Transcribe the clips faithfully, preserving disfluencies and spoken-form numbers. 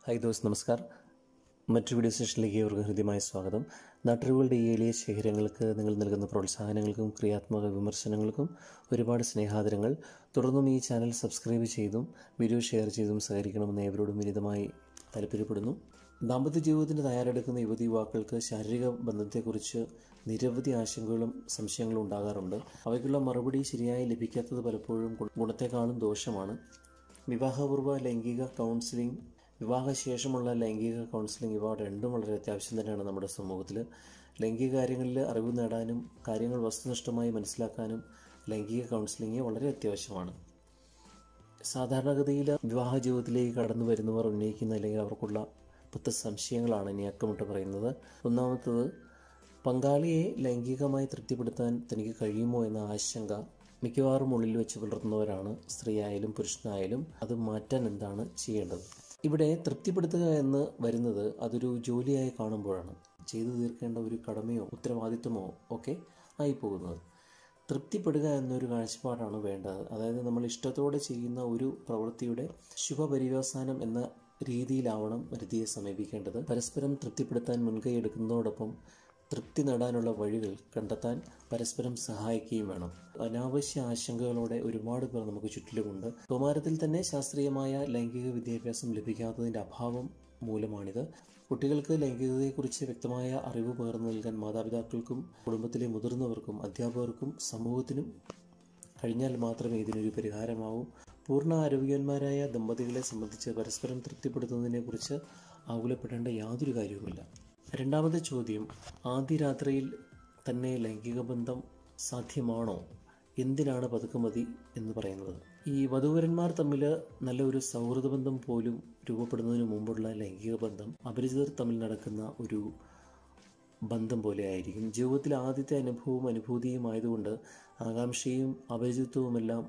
Hi those, നമസ്കാർ. മറ്റൊരു video സെഷനിലേക്ക് ഇവർക്ക് ഹൃദ്യമായ സ്വാഗതം. നാട്ടറിവുകളുടെ ഈ എളിയ ശേഖരങ്ങൾക്ക് നിങ്ങൾ നൽകുന്ന പ്രോത്സാഹനങ്ങൾക്കും ക്രിയാത്മക വിമർശനങ്ങൾക്കും ഒരുപാട് സ്നേഹാദരങ്ങൾ. തുടർന്നും ഈ ചാനൽ സബ്സ്ക്രൈബ് ചെയ്തും വീഡിയോ ഷെയർ ചെയ്തും സഹകരിക്കണമെന്ന് ഏവരോടും വിനീതമായി താല്പര്യപ്പെടുന്നു. ദാമ്പത്യ ജീവിതത്തിന് തയ്യാറെടുക്കുന്ന യുവതി യുവാക്കൾക്ക് ശാരീരിക ബന്ധത്തെക്കുറിച്ച് നിരവധി ആശങ്കകളും സംശയങ്ങളും ഉണ്ടാകാറുണ്ട്. അവയ്ക്കുള്ള മറുപടി ശരിയായി ലഭിക്കാത്തത് പലപ്പോഴും ഗുണത്തെക്കാളും ദോഷമാണ്. വിവാഹപൂർവ്വ ലൈംഗിക കൗൺസിലിംഗ്, വിവാഹശേഷമുള്ള ലൈംഗിക കൗൺസിലിംഗ് ഇവ രണ്ടും വളരെ അത്യാവശ്യം തന്നെയാണ് നമ്മുടെ സമൂഹത്തിൽ. ലൈംഗിക കാര്യങ്ങളിൽ അറിവ് നേടാനും കാര്യങ്ങൾ വസ്തുനിഷ്ഠമായി മനസ്സിലാക്കാനും ലൈംഗിക കൗൺസിലിംഗ് വളരെ അത്യാവശ്യമാണ്. സാധാരണഗതിയിൽ വിവാഹ ജീവിതത്തിലേക്ക് കടന്നു വരുന്നവർ ഉന്നയിക്കുന്ന അല്ലെങ്കിൽ അവർക്കുള്ള പത്ത് സംശയങ്ങളാണ് ഇനി അക്കമിട്ട് പറയുന്നത്. ഒന്നാമത്തത്, പങ്കാളിയെ ലൈംഗികമായി തൃപ്തിപ്പെടുത്താൻ തനിക്ക് കഴിയുമോ എന്ന ആശങ്ക മിക്കവാറും ഉള്ളിൽ വെച്ച് പുലർത്തുന്നവരാണ്. സ്ത്രീ ആയാലും പുരുഷനായാലും അത് മാറ്റാൻ എന്താണ് ചെയ്യേണ്ടത്? ഇവിടെ തൃപ്തിപ്പെടുത്തുക എന്ന് വരുന്നത് അതൊരു ജോലിയായി കാണുമ്പോഴാണ്, ചെയ്തു തീർക്കേണ്ട ഒരു കടമയോ ഉത്തരവാദിത്വമോ ഒക്കെ ആയിപ്പോകുന്നത്. തൃപ്തിപ്പെടുക എന്നൊരു കാഴ്ചപ്പാടാണ് വേണ്ടത്. അതായത് നമ്മൾ ഇഷ്ടത്തോടെ ചെയ്യുന്ന ഒരു പ്രവൃത്തിയുടെ ശുഭപര്യവസാനം എന്ന രീതിയിലാവണം രതിയെ സമീപിക്കേണ്ടത്. പരസ്പരം തൃപ്തിപ്പെടുത്താൻ മുൻകൈ എടുക്കുന്നതോടൊപ്പം തൃപ്തി നേടാനുള്ള വഴികൾ കണ്ടെത്താൻ പരസ്പരം സഹായിക്കുകയും വേണം. അനാവശ്യ ആശങ്കകളോടെ ഒരുപാട് പേർ നമുക്ക് ചുറ്റിലുമുണ്ട്. കൗമാരത്തിൽ തന്നെ ശാസ്ത്രീയമായ ലൈംഗിക വിദ്യാഭ്യാസം ലഭിക്കാത്തതിൻ്റെ അഭാവം മൂലമാണിത്. കുട്ടികൾക്ക് ലൈംഗികതയെക്കുറിച്ച് വ്യക്തമായ അറിവ് പകർന്നു നൽകാൻ മാതാപിതാക്കൾക്കും കുടുംബത്തിലെ മുതിർന്നവർക്കും അധ്യാപകർക്കും സമൂഹത്തിനും കഴിഞ്ഞാൽ മാത്രമേ ഇതിനൊരു പരിഹാരമാവൂ. പൂർണ്ണ ആരോഗ്യവാന്മാരായ ദമ്പതികളെ സംബന്ധിച്ച് പരസ്പരം തൃപ്തിപ്പെടുത്തുന്നതിനെക്കുറിച്ച് ആകുലപ്പെടേണ്ട യാതൊരു കാര്യവുമില്ല. രണ്ടാമത്തെ ചോദ്യം, ആദ്യ രാത്രിയിൽ തന്നെ ലൈംഗിക ബന്ധം സാധ്യമാണോ? എന്തിനാണ് പതുക്കുമതി എന്ന് പറയുന്നത്? ഈ വധൂവരന്മാർ തമ്മിൽ നല്ല ഒരു സൗഹൃദ ബന്ധം പോലും രൂപപ്പെടുന്നതിന് മുമ്പുള്ള ലൈംഗിക ബന്ധം അപരിചിതർ തമ്മിൽ നടക്കുന്ന ഒരു ബന്ധം പോലെ ആയിരിക്കും. ജീവിതത്തിലെ ആദ്യത്തെ അനുഭവവും അനുഭൂതിയും ആയതുകൊണ്ട് ആകാംക്ഷയും അപരിചിതത്വവുമെല്ലാം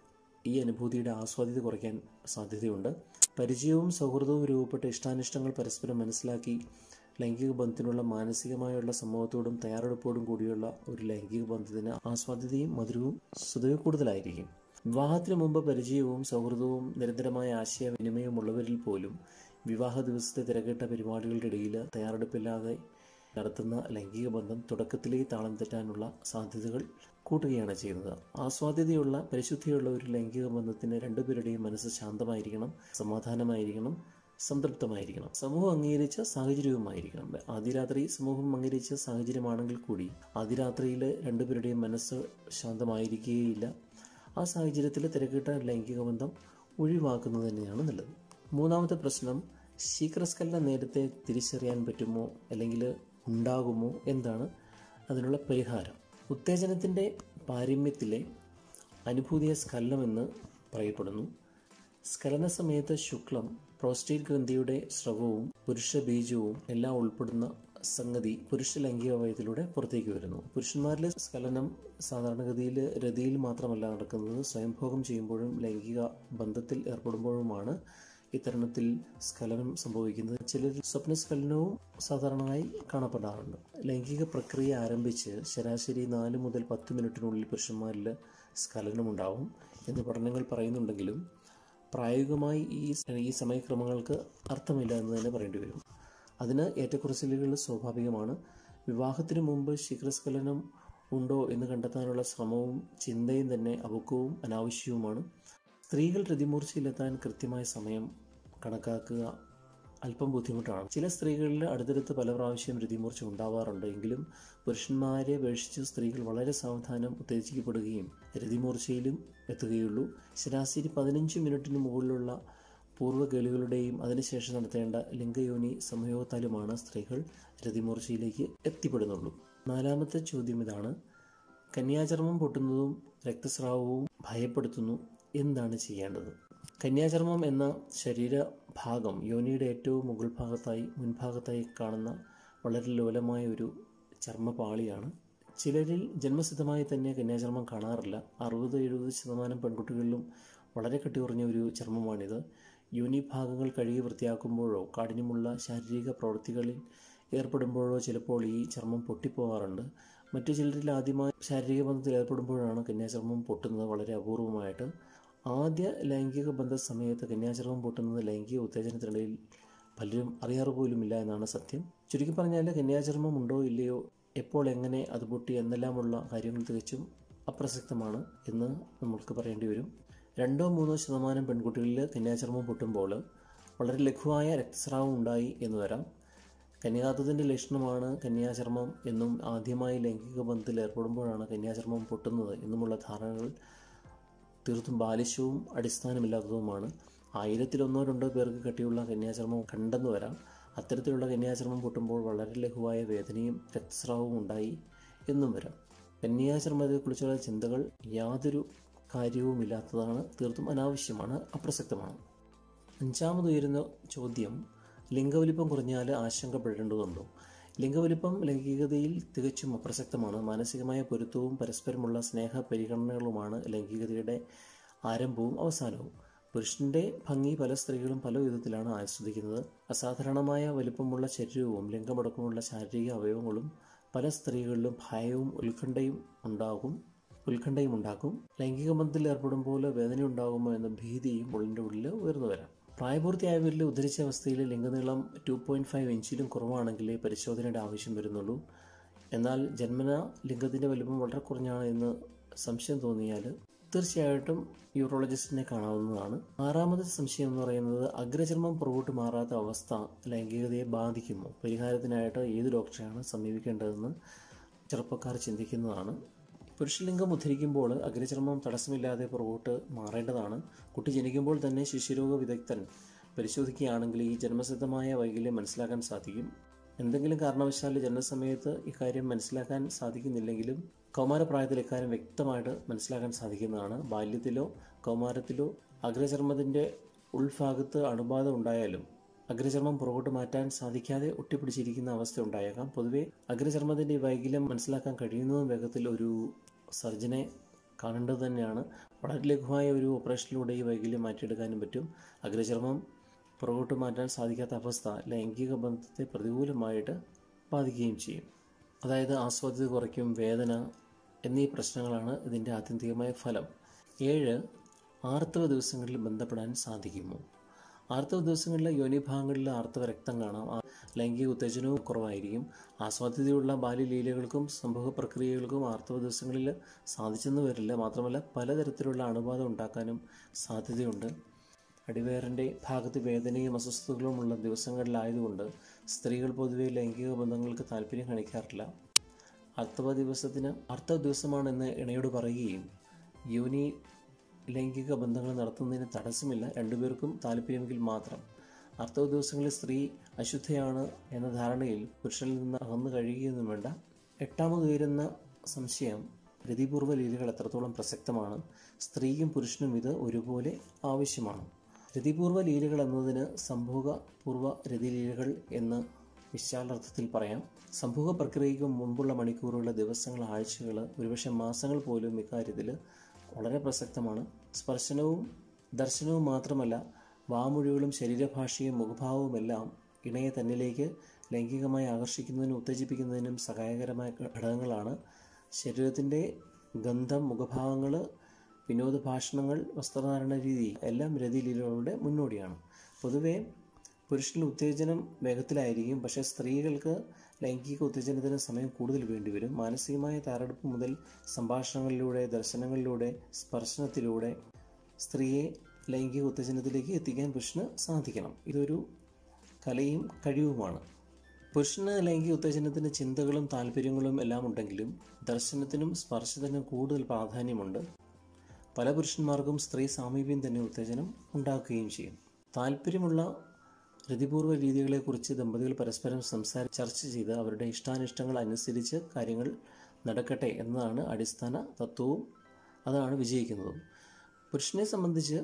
ഈ അനുഭൂതിയുടെ ആസ്വാദ്യത കുറയ്ക്കാൻ സാധ്യതയുണ്ട്. പരിചയവും സൗഹൃദവും രൂപപ്പെട്ട ഇഷ്ടാനിഷ്ടങ്ങൾ പരസ്പരം മനസ്സിലാക്കി ലൈംഗിക ബന്ധത്തിനുള്ള മാനസികമായുള്ള സമൂഹത്തോടും തയ്യാറെടുപ്പോടും കൂടിയുള്ള ഒരു ലൈംഗിക ബന്ധത്തിന് ആസ്വാദ്യതയും മധുരവും സ്വതവേ കൂടുതലായിരിക്കും. വിവാഹത്തിന് മുമ്പ് പരിചയവും സൗഹൃദവും നിരന്തരമായ ആശയവിനിമയവും ഉള്ളവരിൽ പോലും വിവാഹ ദിവസത്തെ തിരക്കിട്ട പരിപാടികളുടെ ഇടയിൽ തയ്യാറെടുപ്പില്ലാതെ നടത്തുന്ന ലൈംഗിക ബന്ധം തുടക്കത്തിലേ താളം തെറ്റാനുള്ള സാധ്യതകൾ കൂട്ടുകയാണ് ചെയ്യുന്നത്. ആസ്വാദ്യതയുള്ള പരിശുദ്ധിയുള്ള ഒരു ലൈംഗിക ബന്ധത്തിന് രണ്ടുപേരുടെയും മനസ്സ് ശാന്തമായിരിക്കണം, സമാധാനമായിരിക്കണം, സംതൃപ്തമായിരിക്കണം, സമൂഹം അംഗീകരിച്ച സാഹചര്യവുമായിരിക്കണം. ആദ്യ രാത്രി സമൂഹം അംഗീകരിച്ച സാഹചര്യമാണെങ്കിൽ കൂടി ആദ്യ രാത്രിയിൽ രണ്ടുപേരുടെയും മനസ്സ് ശാന്തമായിരിക്കുകയില്ല. ആ സാഹചര്യത്തിൽ തിരക്കിട്ട ലൈംഗിക ബന്ധം ഒഴിവാക്കുന്നത് തന്നെയാണ് നല്ലത്. മൂന്നാമത്തെ പ്രശ്നം, ശീഘ്രസ്ഖലനം നേരത്തെ തിരിച്ചറിയാൻ പറ്റുമോ അല്ലെങ്കിൽ ഉണ്ടാകുമോ? എന്താണ് അതിനുള്ള പരിഹാരം? ഉത്തേജനത്തിൻ്റെ പാരമ്യത്തിലെ അനുഭൂതിയെ സ്ഖലനമെന്ന് പറയപ്പെടുന്നു. സ്ഖലന സമയത്ത് ശുക്ലം, പ്രോസ്റ്റേറ്റ് ഗ്രന്ഥിയുടെ സ്രവവും പുരുഷ ബീജവും എല്ലാം ഉൾപ്പെടുന്ന സംഗതി പുരുഷ ലൈംഗിക അവയവത്തിലൂടെ പുറത്തേക്ക് വരുന്നു. പുരുഷന്മാരിലെ സ്ഖലനം സാധാരണഗതിയിൽ രതിയിൽ മാത്രമല്ല നടക്കുന്നത്, സ്വയംഭോഗം ചെയ്യുമ്പോഴും ലൈംഗിക ബന്ധത്തിൽ ഏർപ്പെടുമ്പോഴുമാണ് ഇത്തരണത്തിൽ സ്ഖലനം സംഭവിക്കുന്നത്. ചിലർ സ്വപ്നസ്ഖലനവും സാധാരണയായി കാണപ്പെടാറുണ്ട്. ലൈംഗിക പ്രക്രിയ ആരംഭിച്ച് ശരാശരി നാല് മുതൽ പത്ത് മിനിറ്റിനുള്ളിൽ പുരുഷന്മാരിൽ സ്ഖലനമുണ്ടാവും എന്ന് പഠനങ്ങൾ പറയുന്നുണ്ടെങ്കിലും പ്രായോഗികമായി ഈ ഈ സമയക്രമങ്ങൾക്ക് അർത്ഥമില്ല എന്ന് തന്നെ പറയേണ്ടി വരും. അതിന് ഏറ്റക്കുറച്ചിലുകൾ സ്വാഭാവികമാണ്. വിവാഹത്തിന് മുമ്പ് ശീഘ്രസ്ഖലനം ഉണ്ടോ എന്ന് കണ്ടെത്താനുള്ള ശ്രമവും ചിന്തയും തന്നെ അപക്വവും അനാവശ്യവുമാണ്. സ്ത്രീകൾ രതിമൂർച്ചയിലെത്താൻ കൃത്യമായ സമയം കണക്കാക്കുക അല്പം ബുദ്ധിമുട്ടാണ്. ചില സ്ത്രീകളിൽ അടുത്തടുത്ത് പല പ്രാവശ്യം രതിമൂർച്ച ഉണ്ടാവാറുണ്ട്. എങ്കിലും പുരുഷന്മാരെ അപേക്ഷിച്ച് സ്ത്രീകൾ വളരെ സാവധാനം ഉത്തേജിക്കപ്പെടുകയും രതിമൂർച്ചയിലും എത്തുകയുള്ളൂ. ശരാശരി പതിനഞ്ച് മിനിറ്റിന് മുകളിലുള്ള പൂർവ്വകേളികളുടെയും അതിനുശേഷം നടത്തേണ്ട ലിംഗയോനി സംയോഗത്താലുമാണ് സ്ത്രീകൾ രതിമൂർച്ചയിലേക്ക് എത്തിപ്പെടുന്നുള്ളൂ. നാലാമത്തെ ചോദ്യം ഇതാണ്, കന്യാചർമ്മം പൊട്ടുന്നതും രക്തസ്രാവവും ഭയപ്പെടുത്തുന്നു. എന്താണ് ചെയ്യേണ്ടത്? കന്യാചർമ്മം എന്ന ശരീരഭാഗം യോനിയുടെ ഏറ്റവും മുകൾ ഭാഗത്തായി മുൻഭാഗത്തായി കാണുന്ന വളരെ ലോലമായ ഒരു ചർമ്മപാളിയാണ്. ചിലരിൽ ജന്മസിദ്ധമായി തന്നെ കന്യാചർമ്മം കാണാറില്ല. അറുപത് എഴുപത് ശതമാനം പെൺകുട്ടികളിലും വളരെ കട്ടിയുറഞ്ഞ ഒരു ചർമ്മമാണിത്. യോനി ഭാഗങ്ങൾ കഴുകി വൃത്തിയാക്കുമ്പോഴോ കാഠിന്യമുള്ള ശാരീരിക പ്രവൃത്തികളിൽ ഏർപ്പെടുമ്പോഴോ ചിലപ്പോൾ ഈ ചർമ്മം പൊട്ടിപ്പോകാറുണ്ട്. മറ്റു ചിലരിൽ ആദ്യമായി ശാരീരിക ബന്ധത്തിൽ ഏർപ്പെടുമ്പോഴാണ് കന്യാചർമ്മം പൊട്ടുന്നത്, വളരെ അപൂർവമായിട്ട്. ആദ്യ ലൈംഗിക ബന്ധ സമയത്ത് കന്യാചർമ്മം പൊട്ടുന്നത് ലൈംഗിക ഉത്തേജനത്തിനിടയിൽ പലരും അറിയാറ് പോലുമില്ല എന്നാണ് സത്യം. ചുരുക്കി പറഞ്ഞാൽ കന്യാചർമ്മം ഉണ്ടോ ഇല്ലയോ, എപ്പോൾ എങ്ങനെ അത് പൊട്ടി എന്നെല്ലാമുള്ള കാര്യങ്ങൾ തികച്ചും അപ്രസക്തമാണ് എന്ന് നമുക്ക് പറയേണ്ടി വരും. രണ്ടോ മൂന്നോ ശതമാനം പെൺകുട്ടികളിൽ കന്യാചർമ്മം പൊട്ടുമ്പോൾ വളരെ ലഘുവായ രക്തസ്രാവം ഉണ്ടായി എന്ന് വരാം. കന്യാത്വത്തിൻ്റെ ലക്ഷണമാണ് കന്യാചർമ്മം എന്നും ആദ്യമായി ലൈംഗിക ബന്ധത്തിൽ ഏർപ്പെടുമ്പോഴാണ് കന്യാചർമ്മം പൊട്ടുന്നത് എന്നുമുള്ള ധാരണകൾ തീർത്തും ബാലിശവും അടിസ്ഥാനമില്ലാത്തതുമാണ്. ആയിരത്തിലൊന്നോ രണ്ടോ പേർക്ക് കട്ടിയുള്ള കന്യാചർമ്മം കണ്ടെന്ന് വരാം. അത്തരത്തിലുള്ള കന്യാചർമ്മം പൊട്ടുമ്പോൾ വളരെ ലഘുവായ വേദനയും രക്തസ്രാവവും ഉണ്ടായി എന്നും വരാം. കന്യാചർമ്മത്തെക്കുറിച്ചുള്ള ചിന്തകൾ യാതൊരു കാര്യവുമില്ലാത്തതാണ്, തീർത്തും അനാവശ്യമാണ്, അപ്രസക്തമാണ്. അഞ്ചാമത് ഉയരുന്ന ചോദ്യം, ലിംഗവലിപ്പം കുറഞ്ഞാൽ ആശങ്കപ്പെടേണ്ടതുണ്ടോ? ലിംഗവലിപ്പം ലൈംഗികതയിൽ തികച്ചും അപ്രസക്തമാണ്. മാനസികമായ പൊരുത്തവും പരസ്പരമുള്ള സ്നേഹ പരിഗണനകളുമാണ് ലൈംഗികതയുടെ ആരംഭവും അവസാനവും. പുരുഷൻ്റെ ഭംഗി പല സ്ത്രീകളും പല വിധത്തിലാണ് ആസ്വദിക്കുന്നത്. അസാധാരണമായ വലിപ്പമുള്ള ശരീരവും ലിംഗമടക്കമുള്ള ശാരീരിക അവയവങ്ങളും പല സ്ത്രീകളിലും ഭയവും ഉത്കണ്ഠയും ഉണ്ടാകും ഉത്കണ്ഠയും ഉണ്ടാക്കും. ലൈംഗിക ബന്ധത്തിൽ ഏർപ്പെടുമ്പോൾ വേദന ഉണ്ടാകുമോ എന്ന ഭീതിയും ഉള്ളിൻ്റെ ഉള്ളിൽ ഉയർന്നു വരാം. പ്രായപൂർത്തിയായവരിൽ ഉദ്ധരിച്ച അവസ്ഥയിൽ ലിംഗനീളം ടു പോയിൻറ്റ് ഫൈവ് ഇഞ്ചിലും കുറവാണെങ്കിലേ പരിശോധനയുടെ ആവശ്യം വരുന്നുള്ളൂ. എന്നാൽ ജന്മന ലിംഗത്തിൻ്റെ വലിപ്പം വളരെ കുറഞ്ഞാണ് എന്ന് സംശയം തോന്നിയാൽ തീർച്ചയായിട്ടും യൂറോളജിസ്റ്റിനെ കാണാവുന്നതാണ്. ആറാമത് സംശയം എന്ന് പറയുന്നത്, അഗ്രചർമ്മം പുറകോട്ട് മാറാത്ത അവസ്ഥ ലൈംഗികതയെ ബാധിക്കുമോ? പരിഹാരത്തിനായിട്ട് ഏത് ഡോക്ടറെയാണ് സമീപിക്കേണ്ടതെന്ന് ചെറുപ്പക്കാർ ചിന്തിക്കുന്നതാണ്. പുരുഷലിംഗം ഉദ്ധരിക്കുമ്പോൾ അഗ്രചർമ്മം തടസ്സമില്ലാതെ പുറകോട്ട് മാറേണ്ടതാണ്. കുട്ടി ജനിക്കുമ്പോൾ തന്നെ ശിശുരോഗ വിദഗ്ധൻ പരിശോധിക്കുകയാണെങ്കിൽ ഈ ജന്മസിദ്ധമായ വൈകല്യം മനസ്സിലാക്കാൻ സാധിക്കും. എന്തെങ്കിലും കാരണവശാൽ ജനനസമയത്ത് ഇക്കാര്യം മനസ്സിലാക്കാൻ സാധിക്കുന്നില്ലെങ്കിലും കൗമാരപ്രായത്തിൽ ഇക്കാര്യം വ്യക്തമായിട്ട് മനസ്സിലാക്കാൻ സാധിക്കുന്നതാണ്. ബാല്യത്തിലോ കൗമാരത്തിലോ അഗ്രചർമ്മത്തിൻ്റെ ഉൾഭാഗത്ത് അണുബാധ ഉണ്ടായാലും അഗ്രചർമ്മം പുറകോട്ട് മാറ്റാൻ സാധിക്കാതെ ഒട്ടിപ്പിടിച്ചിരിക്കുന്ന അവസ്ഥ ഉണ്ടായേക്കാം. പൊതുവെ അഗ്രചർമ്മത്തിൻ്റെ വൈകല്യം മനസ്സിലാക്കാൻ കഴിയുന്നതും വേഗത്തിൽ ഒരു സർജനെ കാണേണ്ടത് തന്നെയാണ്. വളരെ ലഘുവായ ഒരു ഓപ്പറേഷനിലൂടെ ഈ വൈകല്യം മാറ്റിയെടുക്കാനും പറ്റും. അഗ്രചർമ്മം പുറകോട്ട് മാറ്റാൻ സാധിക്കാത്ത അവസ്ഥ ലൈംഗിക ബന്ധത്തെ പ്രതികൂലമായിട്ട് ബാധിക്കുകയും ചെയ്യും. അതായത് ആസ്വാദ്യത കുറയ്ക്കും, വേദന എന്നീ പ്രശ്നങ്ങളാണ് ഇതിൻ്റെ ആത്യന്തികമായ ഫലം. ഏഴ്, ആർത്തവ ദിവസങ്ങളിൽ ബന്ധപ്പെടാൻ സാധിക്കുമോ? ആർത്തവ ദിവസങ്ങളിൽ യോനിഭാഗങ്ങളിൽ ആർത്തവ രക്തം കാണാം. ലൈംഗിക ഉത്തേജനവും കുറവായിരിക്കും. ആസ്വാദ്യതയുള്ള ബാല്യലീലകൾക്കും സംഭവ പ്രക്രിയകൾക്കും ആർത്തവ ദിവസങ്ങളിൽ സാധിച്ചെന്ന് വരില്ല. മാത്രമല്ല പലതരത്തിലുള്ള അണുബാധ ഉണ്ടാക്കാനും സാധ്യതയുണ്ട്. അടിവയറിൻ്റെ ഭാഗത്ത് വേദനയും അസ്വസ്ഥതകളുമുള്ള ദിവസങ്ങളിലായതുകൊണ്ട് സ്ത്രീകൾ പൊതുവെ ലൈംഗിക ബന്ധങ്ങൾക്ക് താല്പര്യം കാണിക്കാറില്ല. ആർത്തവ ദിവസത്തിന് ആർത്തവ ദിവസമാണെന്ന് ഇണയോട് പറയുകയും യോനി ലൈംഗിക ബന്ധങ്ങൾ നടത്തുന്നതിന് തടസ്സമില്ല, രണ്ടുപേർക്കും താല്പര്യമെങ്കിൽ മാത്രം. ആർത്തവ ദിവസങ്ങളിൽ സ്ത്രീ അശുദ്ധയാണ് എന്ന ധാരണയിൽ പുരുഷനിൽ നിന്ന് അകന്നു കഴിയുകയൊന്നും വേണ്ട. എട്ടാമത് ഉയരുന്ന സംശയം, രതിപൂർവ്വ ലീലകൾ എത്രത്തോളം പ്രസക്തമാണ്? സ്ത്രീക്കും പുരുഷനും ഇത് ഒരുപോലെ ആവശ്യമാണ്. രതിപൂർവ്വ ലീലകൾ എന്നതിന് സംഭോഗപൂർവ്വ രതിലീലകൾ എന്ന് വിശാലർത്ഥത്തിൽ പറയാം. സംഭോഗ പ്രക്രിയയ്ക്ക് മുൻപുള്ള മണിക്കൂറുകൾ, ദിവസങ്ങൾ, ആഴ്ചകൾ, ഒരുപക്ഷെ മാസങ്ങൾ പോലും ഇക്കാര്യത്തിൽ വളരെ പ്രസക്തമാണ്. സ്പർശനവും ദർശനവും മാത്രമല്ല, വാമൊഴികളും ശരീരഭാഷയും മുഖഭാവവുമെല്ലാം ഇണയെ തന്നിലേക്ക് ലൈംഗികമായി ആകർഷിക്കുന്നതിനും ഉത്തേജിപ്പിക്കുന്നതിനും സഹായകരമായ ഘടകങ്ങളാണ്. ശരീരത്തിൻ്റെ ഗന്ധം, മുഖഭാവങ്ങൾ, വിനോദ ഭാഷണങ്ങൾ, വസ്ത്രധാരണ രീതി എല്ലാം രതിലീലകളുടെ മുന്നോടിയാണ്. പൊതുവെ പുരുഷനിൽ ഉത്തേജനം വേഗത്തിലായിരിക്കും, പക്ഷേ സ്ത്രീകൾക്ക് ലൈംഗിക ഉത്തേജനത്തിന് സമയം കൂടുതൽ വേണ്ടിവരും. മാനസികമായ തയ്യാറെടുപ്പ് മുതൽ സംഭാഷണങ്ങളിലൂടെ, ദർശനങ്ങളിലൂടെ, സ്പർശനത്തിലൂടെ സ്ത്രീയെ ലൈംഗിക ഉത്തേജനത്തിലേക്ക് എത്തിക്കാൻ പുരുഷന് സാധിക്കണം. ഇതൊരു കലയും കഴിവുമാണ്. പുരുഷന് ലൈംഗിക ഉത്തേജനത്തിന് ചിന്തകളും താല്പര്യങ്ങളും എല്ലാം ഉണ്ടെങ്കിലും ദർശനത്തിനും സ്പർശനത്തിനും കൂടുതൽ പ്രാധാന്യമുണ്ട്. പല പുരുഷന്മാർക്കും സ്ത്രീ സാമീപ്യം തന്നെ ഉത്തേജനം ഉണ്ടാക്കുകയും ചെയ്യും. താല്പര്യമുള്ള രതിപൂർവ്വ രീതികളെക്കുറിച്ച് ദമ്പതികൾ പരസ്പരം സംസാരി ചർച്ച ചെയ്ത് അവരുടെ ഇഷ്ടാനിഷ്ടങ്ങൾ അനുസരിച്ച് കാര്യങ്ങൾ നടക്കട്ടെ എന്നതാണ് അടിസ്ഥാന തത്വവും അതാണ് വിജയിക്കുന്നതും. പുരുഷനെ സംബന്ധിച്ച്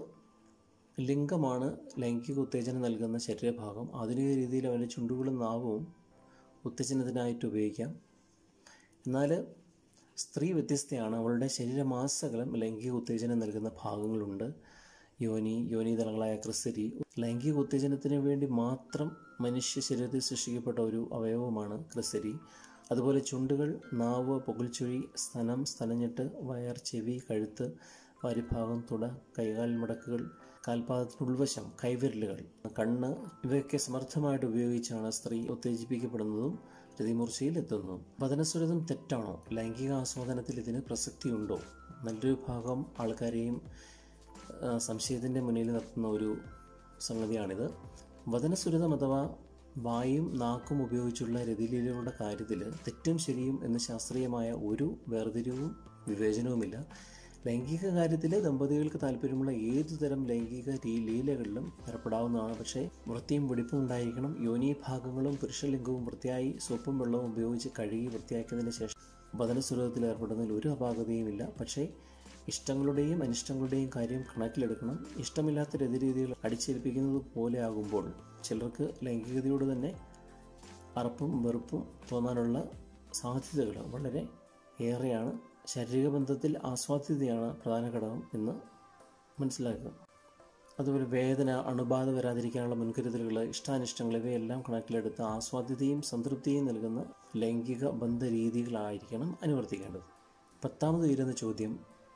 ലിംഗമാണ് ലൈംഗിക ഉത്തേജനം നൽകുന്ന ശരീരഭാഗം. ആധുനിക രീതിയിൽ അവൻ്റെ ചുണ്ടുകളും നാവും ഉത്തേജനത്തിനായിട്ട് ഉപയോഗിക്കാം. എന്നാൽ സ്ത്രീ വ്യത്യസ്തയാണ്. അവളുടെ ശരീരമാസകലം ലൈംഗിക ഉത്തേജനം നൽകുന്ന ഭാഗങ്ങളുണ്ട്. യോനി, യോനിതലങ്ങളായ ക്രിസരി ലൈംഗിക ഉത്തേജനത്തിന് വേണ്ടി മാത്രം മനുഷ്യ ശരീരത്തിൽ സൃഷ്ടിക്കപ്പെട്ട ഒരു അവയവമാണ് ക്രിസരി. അതുപോലെ ചുണ്ടുകൾ, നാവ്, പുകൽച്ചുഴി, സ്തനം, സ്തനഞ്ഞെട്ട്, വയർ, ചെവി, കഴുത്ത്, വാരിഭാഗം, തുട, കൈകാൽ മടക്കുകൾ, കാൽപാദത്തിൻ്റെ ഉൾവശം, കൈവിരലുകൾ, കണ്ണ് ഇവയൊക്കെ സമർത്ഥമായിട്ട് ഉപയോഗിച്ചാണ് സ്ത്രീ ഉത്തേജിപ്പിക്കപ്പെടുന്നതും രതിമൂർച്ചയിൽ എത്തുന്നതും. വദനസുരതം തെറ്റാണോ? ലൈംഗിക ആസ്വാദനത്തിൽ ഇതിന് പ്രസക്തിയുണ്ടോ? നല്ലൊരു ഭാഗം ആൾക്കാരെയും സംശയത്തിൻ്റെ മുന്നിൽ നിർത്തുന്ന ഒരു സംഗതിയാണിത്. വദനസുരതം അഥവാ വായും നാക്കും ഉപയോഗിച്ചുള്ള രതിലീലകളുടെ കാര്യത്തിൽ തെറ്റും ശരിയും എന്ന് ശാസ്ത്രീയമായ ഒരു വേർതിരിവും വിവേചനവുമില്ല. ലൈംഗിക കാര്യത്തിൽ ദമ്പതികൾക്ക് താല്പര്യമുള്ള ഏതു തരം ലൈംഗിക ലീലകളിലും ഏർപ്പെടാവുന്നതാണ്. പക്ഷേ വൃത്തിയും വെടിപ്പും ഉണ്ടായിരിക്കണം. യോനി ഭാഗങ്ങളും പുരുഷലിംഗവും വൃത്തിയായി സോപ്പും വെള്ളവും ഉപയോഗിച്ച് കഴുകി വൃത്തിയാക്കിയതിന് ശേഷം വദനസുരതത്തിൽ ഏർപ്പെടുന്നതിൽ ഒരു അപാകതയുമില്ല. പക്ഷേ ഇഷ്ടങ്ങളുടെയും അനിഷ്ടങ്ങളുടെയും കാര്യം കണക്കിലെടുക്കണം. ഇഷ്ടമില്ലാത്ത രതിരീതികൾ അടിച്ചേൽപ്പിക്കുന്നത് പോലെ ആകുമ്പോൾ ചിലർക്ക് ലൈംഗികതയോട് തന്നെ അറപ്പും വെറുപ്പും തോന്നാനുള്ള സാധ്യതകൾ വളരെ ഏറെയാണ്. ശാരീരിക ബന്ധത്തിൽ ആസ്വാദ്യതയാണ് പ്രധാന ഘടകം എന്ന് മനസ്സിലാക്കുക. അതുപോലെ വേദന, അണുബാധ വരാതിരിക്കാനുള്ള മുൻകരുതലുകൾ, ഇഷ്ടാനിഷ്ടങ്ങൾ ഇവയെല്ലാം കണക്കിലെടുത്ത് ആസ്വാദ്യതയും സംതൃപ്തിയും നൽകുന്ന ലൈംഗിക ബന്ധരീതികളായിരിക്കണം അനുവർത്തിക്കേണ്ടത്. പത്താമത് ഉയരുന്ന ചോദ്യം,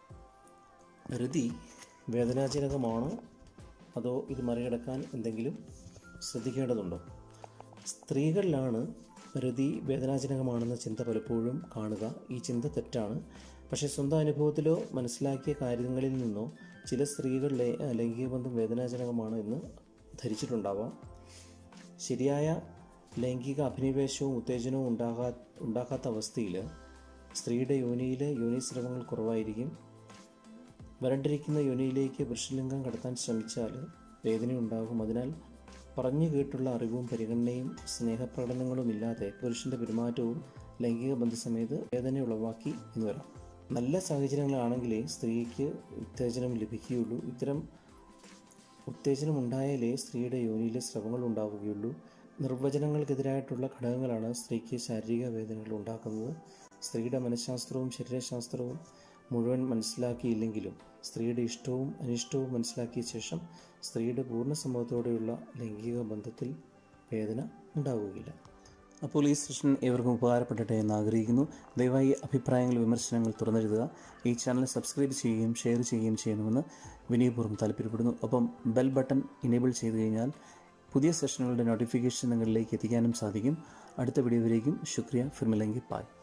രതി വേദനാജനകമാണോ അതോ ഇത് മറികടക്കാൻ എന്തെങ്കിലും ശ്രദ്ധിക്കേണ്ടതുണ്ടോ? സ്ത്രീകളിലാണ് രതി വേദനാജനകമാണെന്ന ചിന്ത പലപ്പോഴും കാണുക. ഈ ചിന്ത തെറ്റാണ്. പക്ഷേ സ്വന്തം അനുഭവത്തിലോ മനസ്സിലാക്കിയ കാര്യങ്ങളിൽ നിന്നോ ചില സ്ത്രീകൾ ലൈംഗിക ബന്ധം വേദനാജനകമാണ് എന്ന് ധരിച്ചിട്ടുണ്ടാവാം. ശരിയായ ലൈംഗിക അഭിനിവേശവും ഉത്തേജനവും ഉണ്ടാകാ ഉണ്ടാകാത്ത അവസ്ഥയിൽ സ്ത്രീയുടെ യോനിയിൽ യോനീസ്രവങ്ങൾ കുറവായിരിക്കും. വരണ്ടിരിക്കുന്ന യോനിയിലേക്ക് പുരുഷലിംഗം കടത്താൻ ശ്രമിച്ചാൽ വേദനയുണ്ടാകും. അതിനാൽ പറഞ്ഞു കേട്ടുള്ള അറിവും പരിഗണനയും സ്നേഹപ്രകടനങ്ങളും ഇല്ലാതെ പുരുഷൻ്റെ പെരുമാറ്റവും ലൈംഗിക ബന്ധസമയത്ത് വേദന ഉളവാക്കി എന്ന് വരാം. നല്ല സാഹചര്യങ്ങളാണെങ്കിലേ സ്ത്രീക്ക് ഉത്തേജനം ലഭിക്കുകയുള്ളൂ. ഇത്തരം ഉത്തേജനം ഉണ്ടായാലേ സ്ത്രീയുടെ യോനിയിലെ സ്രവങ്ങൾ ഉണ്ടാവുകയുള്ളൂ. നിർവചനങ്ങൾക്കെതിരായിട്ടുള്ള ഘടകങ്ങളാണ് സ്ത്രീക്ക് ശാരീരിക വേദനകൾ ഉണ്ടാക്കുന്നത്. സ്ത്രീയുടെ മനഃശാസ്ത്രവും ശരീരശാസ്ത്രവും മുഴുവൻ മനസ്സിലാക്കിയില്ലെങ്കിലും സ്ത്രീയുടെ ഇഷ്ടവും അനിഷ്ടവും മനസ്സിലാക്കിയ ശേഷം സ്ത്രീയുടെ പൂർണ്ണ സമ്മതത്തോടെയുള്ള ലൈംഗിക ബന്ധത്തിൽ വേദന ഉണ്ടാവുകയില്ല. അപ്പോൾ ഈ സെഷൻ ഏവർക്കും ഉപകാരപ്പെടട്ടെ എന്ന് ആഗ്രഹിക്കുന്നു. ദയവായി അഭിപ്രായങ്ങൾ, വിമർശനങ്ങൾ തുറന്നെഴുതുക. ഈ ചാനൽ സബ്സ്ക്രൈബ് ചെയ്യുകയും ഷെയർ ചെയ്യുകയും ചെയ്യണമെന്ന് വിനയപൂർവ്വം താല്പര്യപ്പെടുന്നു. ഒപ്പം ബെൽ ബട്ടൺ ഇനേബിൾ ചെയ്തു കഴിഞ്ഞാൽ പുതിയ സെഷനുകളുടെ നോട്ടിഫിക്കേഷൻ നിങ്ങളിലേക്ക് എത്തിക്കാനും സാധിക്കും. അടുത്ത വീഡിയോയിലേക്കും ശുക്രിയ. ഫിർ മിലെംഗെ. ബായ്.